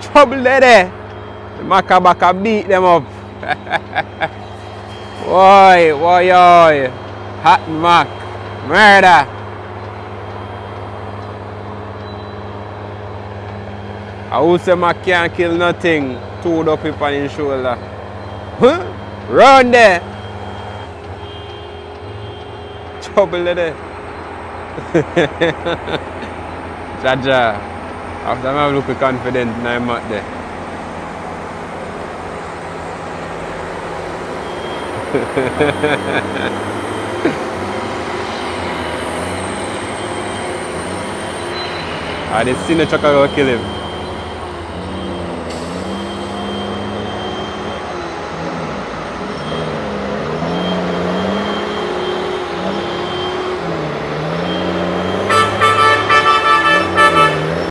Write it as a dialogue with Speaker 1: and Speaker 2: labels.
Speaker 1: Trouble there. The Mack beat them up. Oi, oi, oi. Hot Mack. Murder. I would say Mack can't kill nothing. Toed up on his shoulder. Huh? Run there. Trouble there. Jaja. After I look confident, I'm out there. I didn't see the trucker go kill him.